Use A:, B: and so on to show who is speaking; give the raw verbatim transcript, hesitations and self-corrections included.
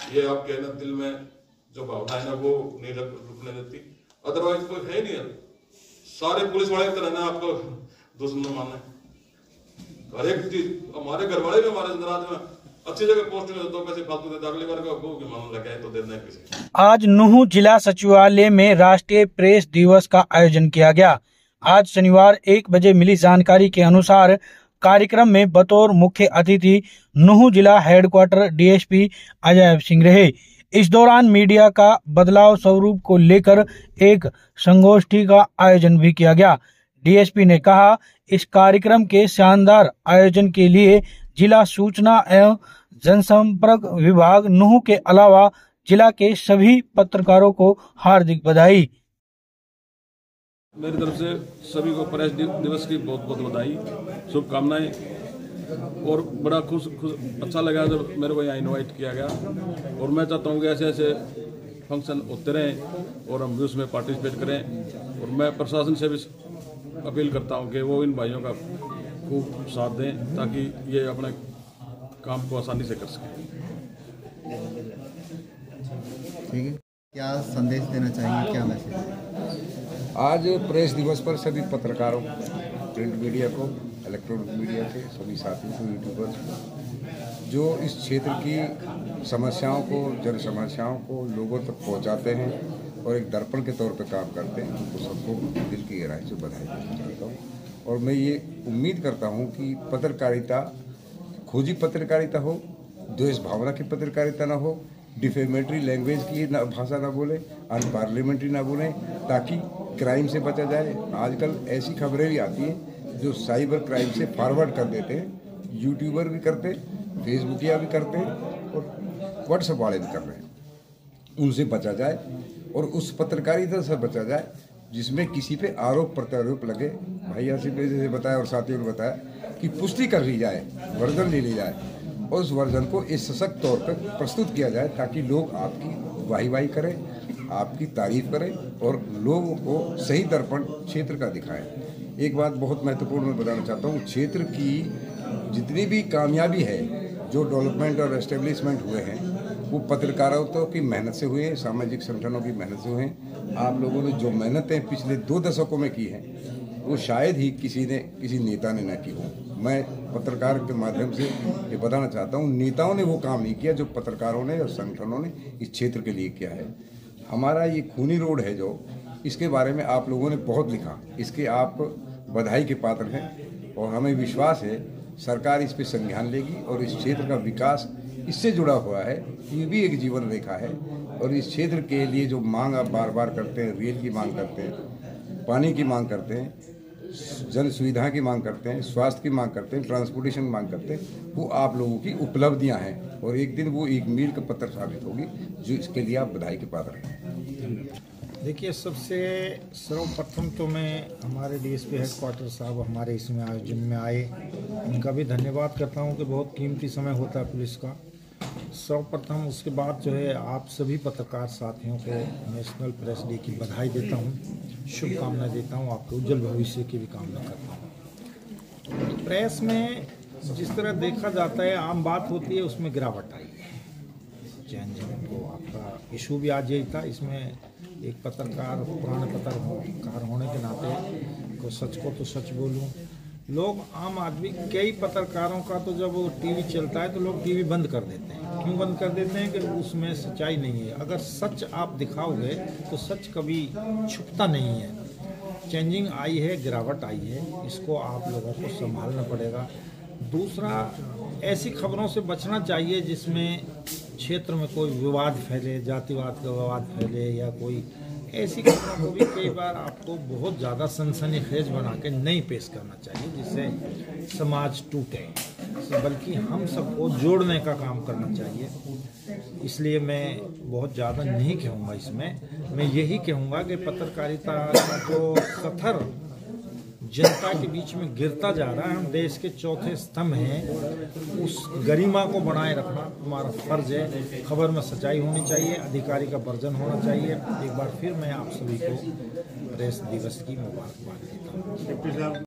A: ये आपके ना दिल में जो भावना है ना वो नहीं रुकने देती। अदरवाइज कोई है नहीं, सारे पुलिस वाले की तरह ना आपको दुश्मन माने। हर एक चीज हमारे घर वाले भी हमारे नाराज में अच्छी जगह पोस्टिंग दो पैसे फालतू देते, अगली बार को भी मालूम लगे तो देना है किसी।
B: आज नूंह जिला सचिवालय में राष्ट्रीय प्रेस दिवस का आयोजन किया गया। आज शनिवार एक बजे मिली जानकारी के अनुसार कार्यक्रम में बतौर मुख्य अतिथि नूंह जिला हेडक्वार्टर डीएसपी अजय सिंह रहे। इस दौरान मीडिया का बदलाव स्वरूप को लेकर एक संगोष्ठी का आयोजन भी किया गया। डीएसपी ने कहा, इस कार्यक्रम के शानदार आयोजन के लिए जिला सूचना एवं जनसंपर्क विभाग नूंह के अलावा जिला के सभी पत्रकारों को हार्दिक बधाई।
C: मेरी तरफ से सभी को प्रेस दिवस की बहुत बहुत बधाई, शुभकामनाएं। और बड़ा खुश खुश अच्छा लगा जब मेरे को यहाँ इनवाइट किया गया। और मैं चाहता हूँ कि ऐसे ऐसे फंक्शन होते रहें और हम भी उसमें पार्टिसिपेट करें। और मैं प्रशासन से भी अपील करता हूँ कि वो इन भाइयों का खूब साथ दें ताकि ये अपने काम को आसानी से कर सकें।
D: ठीक है, क्या संदेश देना चाहिए, क्या मैसेज?
E: आज प्रेस दिवस पर सभी पत्रकारों, प्रिंट मीडिया को, इलेक्ट्रॉनिक मीडिया के सभी साथियों को, यूट्यूबर्स को, जो इस क्षेत्र की समस्याओं को, जन समस्याओं को लोगों तक पहुंचाते हैं और एक दर्पण के तौर पर काम करते हैं, उनको सबको दिल की गहराई से बधाई देना चाहता हूँ। और मैं ये उम्मीद करता हूँ कि पत्रकारिता खोजी पत्रकारिता हो, द्वेष भावना की पत्रकारिता ना हो, डिफेमेटरी लैंग्वेज की ना भाषा ना बोले, अनपार्लियामेंट्री ना बोले, ताकि क्राइम से बचा जाए। आजकल ऐसी खबरें भी आती हैं जो साइबर क्राइम से फॉरवर्ड कर देते हैं, यूट्यूबर भी करते हैं, फेसबुकिया भी करते हैं और व्हाट्सएप वाले भी कर रहे हैं। उनसे बचा जाए और उस पत्रकारिता से बचा जाए जिसमें किसी पे आरोप प्रत्यारोप लगे। भाई आसिफ ने जैसे बताया और साथियों ने बताया कि पुष्टि कर ली जाए, वर्जन ले ली जाए और उस वर्जन को इस सशक्त तौर पर प्रस्तुत किया जाए ताकि लोग आपकी वाही वाही करें, आपकी तारीफ करें और लोगों को सही दर्पण क्षेत्र का दिखाएं। एक बात बहुत महत्वपूर्ण मैं बताना चाहता हूँ, क्षेत्र की जितनी भी कामयाबी है, जो डेवलपमेंट और एस्टेब्लिशमेंट हुए हैं, वो पत्रकारों की मेहनत से हुए हैं, सामाजिक संगठनों की मेहनत से हुए हैं। आप लोगों ने जो मेहनतें पिछले दो दशकों में की हैं, वो शायद ही किसी ने किसी नेता ने न की हो। मैं पत्रकार के माध्यम से ये बताना चाहता हूँ, नेताओं ने वो काम नहीं किया जो पत्रकारों ने और संगठनों ने इस क्षेत्र के लिए किया है। हमारा ये खूनी रोड है जो, इसके बारे में आप लोगों ने बहुत लिखा, इसके आप बधाई के पात्र हैं और हमें विश्वास है सरकार इस पर संज्ञान लेगी और इस क्षेत्र का विकास इससे जुड़ा हुआ है। ये भी एक जीवन रेखा है और इस क्षेत्र के लिए जो मांग आप बार बार करते हैं, रेल की मांग करते हैं, पानी की मांग करते हैं, जन सुविधा की मांग करते हैं, स्वास्थ्य की मांग करते हैं, ट्रांसपोर्टेशन की मांग करते हैं, वो आप लोगों की उपलब्धियां हैं और एक दिन वो एक मील का पत्थर साबित होगी, जो इसके लिए आप बधाई के पात्र हैं।
F: देखिए, सबसे सर्वप्रथम तो मैं हमारे डीएसपी हेडक्वार्टर साहब हमारे इसमें आयोजन में आए, उनका भी धन्यवाद करता हूं कि बहुत कीमती समय होता है पुलिस का। सर्वप्रथम उसके बाद जो है आप सभी पत्रकार साथियों को नेशनल प्रेस डे की बधाई देता हूं, शुभकामनाएं देता हूं, आपके उज्जवल भविष्य की भी कामना करता हूं। प्रेस में जिस तरह देखा जाता है, आम बात होती है, उसमें गिरावट आई है। जैन जन को आपका इशू भी आज यही था। इसमें एक पत्रकार, पुराने पत्रकार होने के नाते को सच को तो सच बोलूं, लोग आम आदमी, कई पत्रकारों का तो जब वो टीवी चलता है तो लोग टीवी बंद कर देते हैं। क्यों बंद कर देते हैं? कि उसमें सच्चाई नहीं है। अगर सच आप दिखाओगे तो सच कभी छुपता नहीं है। चेंजिंग आई है, गिरावट आई है, इसको आप लोगों को संभालना पड़ेगा। दूसरा, ऐसी खबरों से बचना चाहिए जिसमें क्षेत्र में कोई विवाद फैले, जातिवाद का विवाद फैले, या कोई ऐसी खबरों को भी कई बार आपको बहुत ज़्यादा सनसनीखेज बना के नहीं पेश करना चाहिए जिससे समाज टूटे, बल्कि हम सबको जोड़ने का काम करना चाहिए। इसलिए मैं बहुत ज़्यादा नहीं कहूँगा इसमें, मैं यही कहूँगा कि पत्रकारिता का जो स्तर जनता के बीच में गिरता जा रहा है, हम देश के चौथे स्तंभ हैं, उस गरिमा को बनाए रखना हमारा फर्ज है। खबर में सच्चाई होनी चाहिए, अधिकारी का वर्जन होना चाहिए। एक बार फिर मैं आप सभी को प्रेस दिवस की मुबारकबाद देता हूँ।